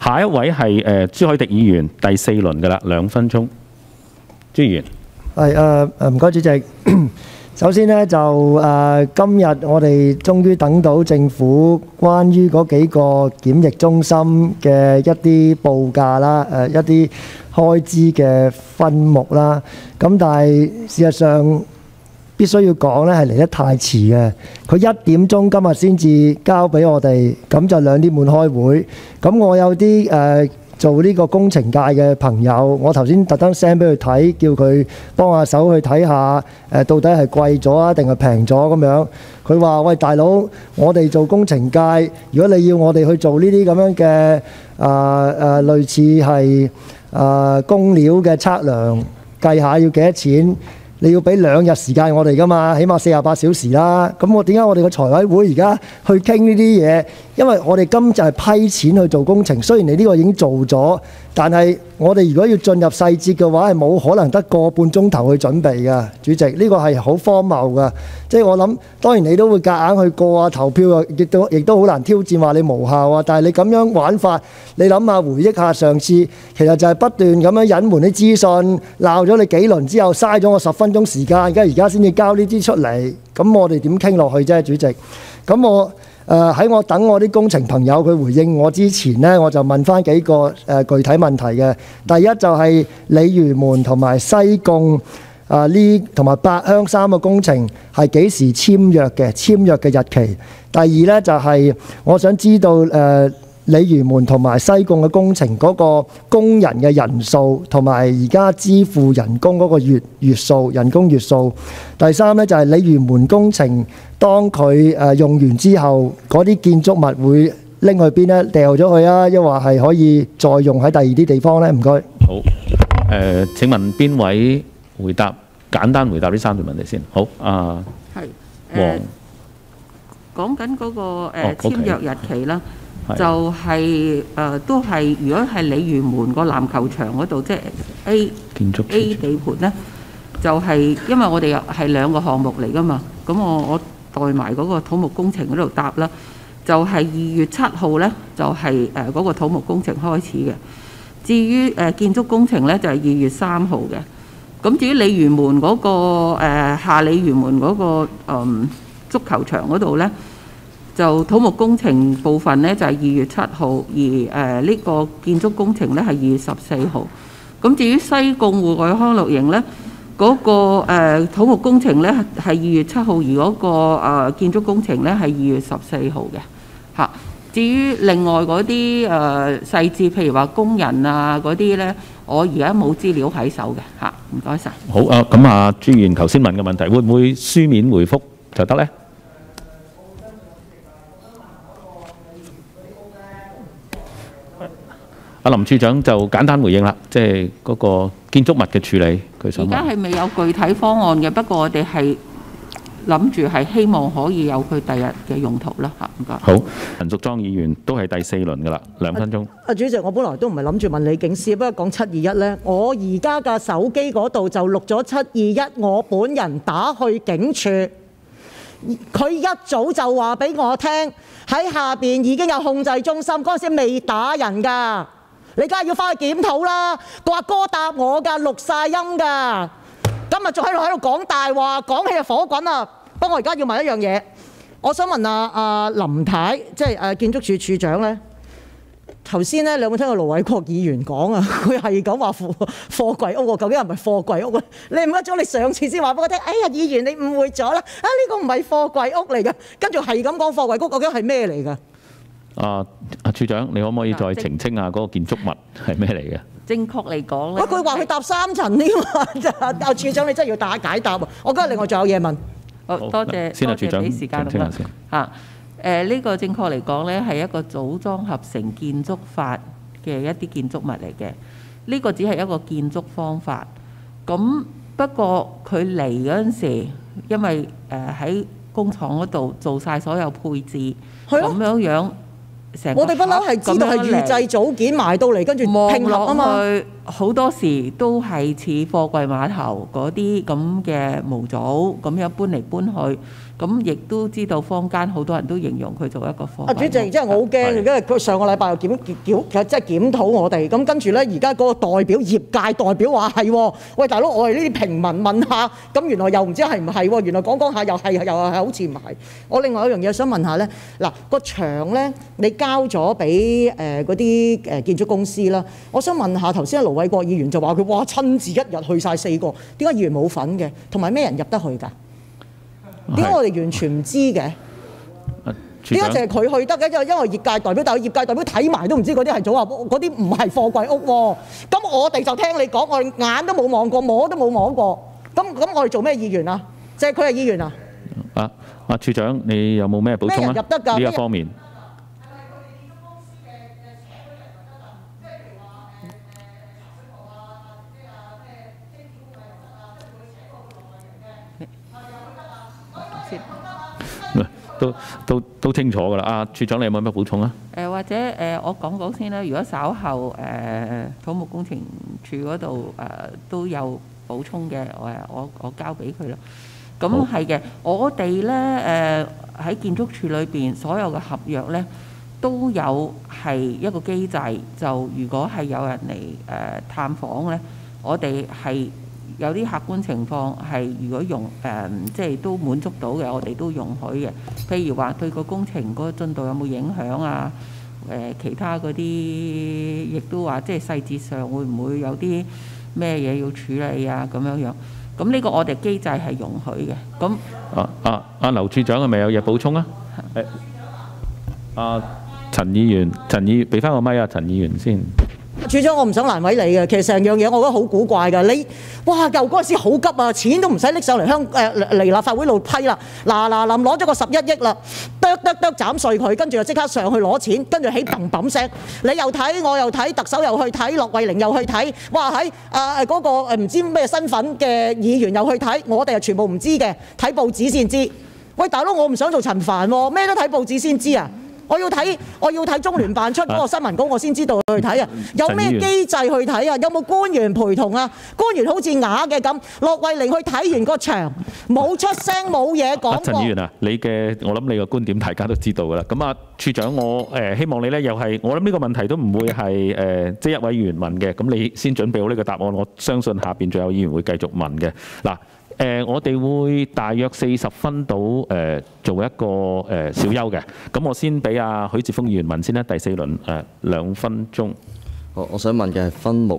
下一位係朱凱廸議員，第四輪㗎啦，2分鐘。朱議員， 唔該主席。首先呢，就今日我哋終於等到政府關於嗰幾個檢疫中心嘅一啲報價啦，一啲開支嘅分目啦。咁但係事實上必須要講咧，係嚟得太遲嘅。佢1點鐘今日先至交俾我哋，咁就2點半開會。咁我有啲做呢個工程界嘅朋友，我頭先特登 send 俾佢睇，叫佢幫下手去睇下，到底係貴咗啊，定係平咗咁樣。佢話：喂，大佬，我哋做工程界，如果你要我哋去做呢啲咁樣嘅類似係工料嘅測量，計下要幾多錢？你要俾2日時間我哋㗎嘛，起碼48小時啦。咁我點解我哋個財委會而家去傾呢啲嘢？因為我哋今就係批錢去做工程，雖然你呢個已經做咗，但係我哋如果要進入細節嘅話，係冇可能得個半鐘頭去準備㗎。主席，呢個係好荒謬㗎。即係我諗，當然你都會夾硬去過啊，投票啊，亦都好難挑戰話你無效啊。但係你咁樣玩法，你諗下回憶下上次，其實就係不斷咁樣隱瞞啲資訊，鬧咗你幾輪之後，嘥咗我10分鐘時間，而家先至交呢啲出嚟，咁我哋點傾落去啫，主席？咁我喺我等我啲工程朋友佢回應我之前呢，我就問翻幾個具體問題嘅。第一就係鯉魚門同埋西貢同埋八鄉3個工程係幾時簽約嘅日期。第二呢，就係我想知道鯉魚門同埋西貢嘅工程嗰個工人嘅人數，同埋而家支付人工嗰個人工月數。第三呢，就係鯉魚門工程，當佢用完之後，嗰啲建築物會拎去邊呢？掉咗去啊，抑或係可以再用喺第二啲地方呢？唔該。 好，請問邊位簡單回答呢3條問題先？好， 係講緊嗰個簽約日期啦。就係都係，如果係鯉魚門個籃球場嗰度，即係 A 地盤呢，就係因為我哋係2個項目嚟㗎嘛。咁我代埋嗰個土木工程嗰度答啦。就係2月7號呢，就係嗰個土木工程開始嘅。至於建築工程呢，就係2月3號嘅。咁至於鯉魚門嗰個下鯉魚門嗰個足球場嗰度呢，就土木工程部分呢，就係2月7號，而呢個建築工程呢，係2月14號。咁至於西貢戶外康樂營呢，嗰個土木工程呢，係2月7號，而嗰個建築工程呢，係2月14號嘅嚇。至於另外嗰啲細節，譬如話工人啊嗰啲呢，我而家冇資料喺手嘅嚇。唔該晒。 好咁朱議員頭先問嘅問題，會唔會書面回覆就得呢？林處長就簡單回應啦，即係嗰個建築物嘅處理，佢想問。而家係未有具體方案嘅，不過我哋係諗住係希望可以有佢第日嘅用途啦嚇。唔該。好，陳淑莊議員都係第4輪㗎啦，2分鐘。 主席，我本來都唔係諗住問李警司，不過講721呢，我而家嘅手機嗰度就錄咗721，我本人打去警署，佢一早就話俾我聽喺下邊已經有控制中心，嗰陣時未打人㗎。你梗係要翻去檢討啦！個阿哥答我㗎，錄晒音㗎。今日仲喺度講大話，講起就火滾啊！不過我而家要問一樣嘢，我想問阿林太，即係建築署署長呢。頭先呢，你有冇聽過盧偉國議員講啊？佢係講話貨櫃屋喎，究竟係咪貨櫃屋啊？你唔記得咗？你上次先話俾我聽，哎呀，議員你誤會咗啦！呢個唔係貨櫃屋嚟嘅，跟住係咁講貨櫃屋，究竟係咩嚟㗎？ 處長，你可唔可以再澄清下嗰個建築物係咩嚟嘅？ 正確嚟講咧， 佢話佢搭3層添嘛，處長你真係要打解答喎！我今日另外仲有嘢問。 好，多謝先啊，處長，俾時間咁啦嚇。呢個正確嚟講咧，係一個組裝合成建築法嘅一啲建築物嚟嘅。呢個只係一個建築方法。咁不過佢嚟嗰陣時，因為喺工廠嗰度做晒所有配置，咁樣。我哋不嬲係知道係預製組件埋到嚟，跟住拼合啊嘛。 好多時都係似貨櫃碼頭嗰啲咁嘅模組咁樣搬嚟搬去，咁亦都知道坊間好多人都形容佢做一個貨櫃。 主席，即係我好驚，因為佢上個禮拜又檢討我哋，咁跟住咧，而家嗰個代表業界代表話係，喂大佬，我哋呢啲平民問下，咁原來又唔知係唔係喎？原來講下又係好似唔係。我另外一樣嘢想問下咧，嗱個場咧，你交咗俾嗰啲建築公司啦，我想問下頭先盧偉國議員就話佢哇親自一日去晒4個，點解議員冇份嘅？同埋咩人入得去㗎？點解我哋完全唔知嘅？點解淨係佢去得嘅？因為業界代表，但係業界代表睇埋都唔知嗰啲係組合屋，嗰啲唔係貨櫃屋喎。咁我哋就聽你講，我哋眼都冇望過，摸都冇摸過。咁我哋做咩議員啊？即係佢係議員啊？ 處長，你有冇咩補充啊？ 咩人入得㗎？ 呢一方面。都清楚㗎啦，處長你有冇咩補充啊？ 或者我講先啦。如果稍後土木工程處嗰度都有補充嘅，我交俾佢啦。咁係嘅，我哋咧喺建築署裏邊所有嘅合約咧都有係一個機制，就如果係有人嚟探訪咧，我哋係有啲客觀情況係如果即係都滿足到嘅，我哋都容許嘅。譬如話對個工程嗰個進度有冇影響啊？其他嗰啲亦都話即係細節上會唔會有啲咩嘢要處理啊？咁樣樣。咁呢個我哋機制係容許嘅。咁劉處長係咪有嘢補充啊？陳議員俾翻個咪啊，陳議員先。 處長，我唔想難為你嘅，其實成樣嘢我覺得好古怪㗎。你哇，又嗰陣時好急啊，錢都唔使拎上嚟嚟立法會度批啦，嗱攞咗個11億啦，剁斬碎佢，跟住就即刻上去攞錢，跟住起砰砰聲，你又睇，我又睇，特首又去睇，駱惠寧又去睇，哇喺嗰個唔知咩身份嘅議員又去睇，我哋係全部唔知嘅，睇報紙先知。喂，大佬，我唔想做陳帆喎，咩都睇報紙先知啊！我要睇中聯辦出嗰個新聞稿，我先知道去睇啊！有咩機制去睇啊？有冇官員陪同啊？官員好似啞嘅咁，駱惠寧去睇完個場，冇出聲冇嘢講過。 陳議員啊，我諗你個觀點大家都知道㗎啦。咁處長，我希望你咧又係，我諗呢個問題都唔會係即係一位議員問嘅，咁你先準備好呢個答案，我相信下邊仲有議員會繼續問嘅。嗱。我哋會大約40分到做一個小休嘅，咁我先俾許智峯議員問先啦，第4輪2分鐘。 我想問嘅係分目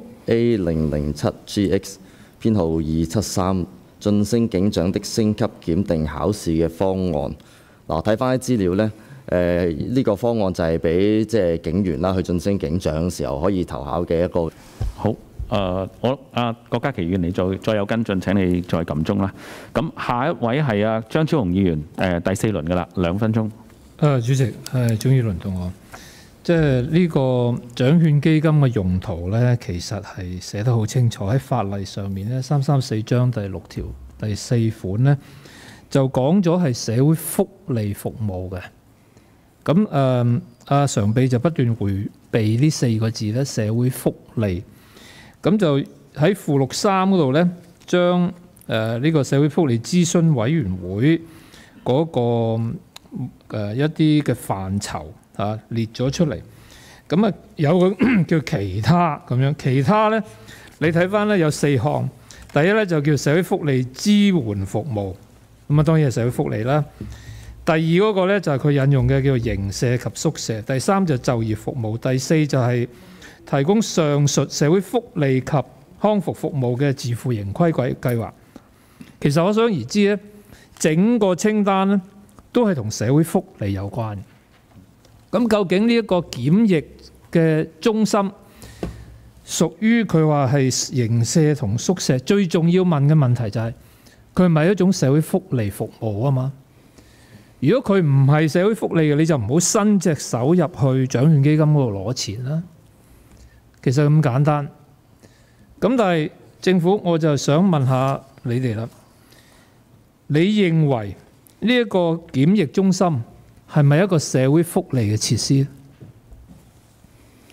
A007GX 編號273晉升警長的升級檢定考試嘅方案。嗱，睇翻啲資料呢，呢個方案就係俾即係警員啦去晉升警長嘅時候可以投考嘅一個。 好。郭家麒議員，你再有跟進，請你再撳鐘啦。咁下一位係張超雄議員，第4輪㗎啦，2分鐘。 主席，終於輪到我。即係呢個獎券基金嘅用途咧，其實係寫得好清楚喺法例上面咧，334章第6條第4款咧，就講咗係社會福利服務嘅。咁常秘就不斷迴避呢4個字咧，社會福利。咁就喺附錄3嗰度咧，將呢個社會福利諮詢委員會嗰個一啲嘅範疇列咗出嚟。咁有個叫其他咁樣，其他咧你睇翻咧有4項。第一咧就叫社會福利支援服務，咁當然係社會福利啦。第二嗰個咧就係佢引用嘅叫做營舍及宿舍。第3就就業服務。第4就係提供上述社會福利及康復服務嘅自負盈虧計劃。其實可想而知咧，整個清單咧都係同社會福利有關。咁究竟呢一個檢疫嘅中心屬於佢話係營舍同宿舍？最重要問嘅問題就係佢係咪一種社會福利服務啊嘛？如果佢唔係社會福利嘅，你就唔好伸隻手入去獎券基金嗰度攞錢啦。其實咁簡單，咁但係政府我就想問下你哋啦，你認為呢一個檢疫中心係咪一個社會福利嘅設施？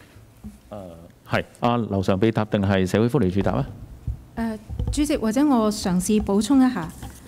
係阿劉常秘答定係社會福利署答啊？ 主席，或者我嘗試補充一下。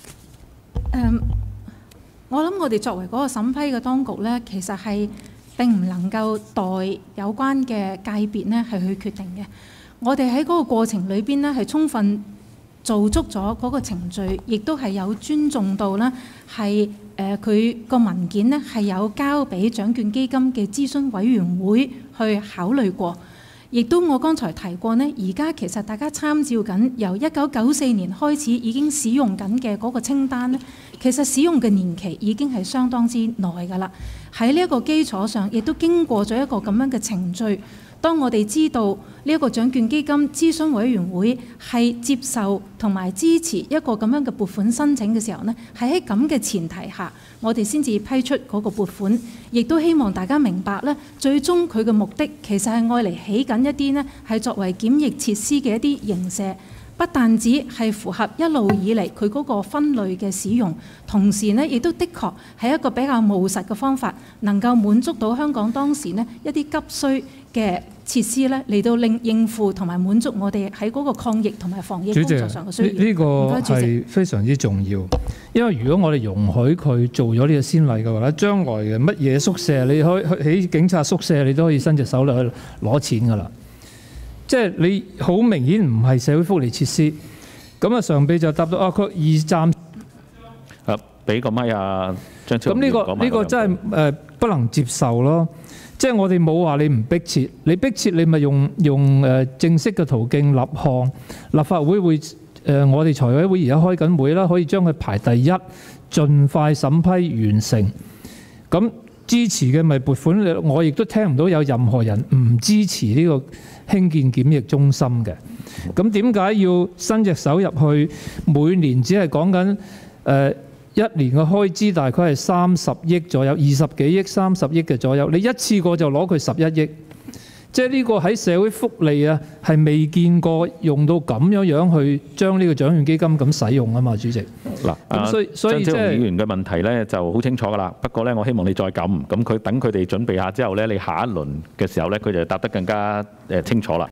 我諗我哋作為嗰個審批嘅當局呢，其實係並唔能夠代有關嘅界別呢係去決定嘅。我哋喺嗰個過程裏邊呢，係充分做足咗嗰個程序，亦都係有尊重到啦，係佢個文件呢係有交俾獎券基金嘅諮詢委員會去考慮過。亦都我剛才提過呢，而家其實大家參照緊由1994年開始已經使用緊嘅嗰個清單呢，其實使用嘅年期已經係相當之耐㗎啦。喺呢一個基礎上，亦都經過咗一個咁樣嘅程序。當我哋知道呢一個獎券基金諮詢委員會係接受同埋支持一個咁樣嘅撥款申請嘅時候呢，係喺咁嘅前提下，我哋先至批出嗰個撥款。亦都希望大家明白呢，最終佢嘅目的其實係愛嚟起緊一啲呢係作為檢疫設施嘅一啲營舍，不但止係符合一路以嚟佢嗰個分類嘅使用，同時呢亦都的確係一個比較務實嘅方法，能夠滿足到香港當時呢一啲急需嘅設施咧，嚟到應付同埋滿足我哋喺嗰個抗疫同埋防疫工作上嘅需要。 呢個係非常之重要，因為如果我哋容許佢做咗呢個先例嘅話咧，將來嘅乜嘢宿舍，你可以喺警察宿舍，你都可以伸隻手落去攞錢㗎啦。即係你好明顯唔係社會福利設施。咁啊，常秘就答到佢二站。 俾個咪啊，張超。 咁呢個真係不能接受咯。即係我哋冇話你唔迫切，你迫切你咪用正式嘅途徑立項，立法會會我哋財委會而家開緊會啦，可以將佢排第一，盡快審批完成。咁支持嘅咪撥款，我亦都聽唔到有任何人唔支持呢個興建檢疫中心嘅。咁點解要伸隻手入去？每年只係講緊一年嘅開支大概係30億左右，20幾億、30億嘅左右，你一次過就攞佢11億，即係呢個喺社會福利啊，係未見過用到咁樣去將呢個獎券基金咁使用啊嘛，主席。 嗱， 所以張超雄議員嘅問題咧就好清楚㗎啦。不過咧，我希望你再咁佢等佢哋準備下之後咧，你下一輪嘅時候咧，佢就答得更加清楚啦。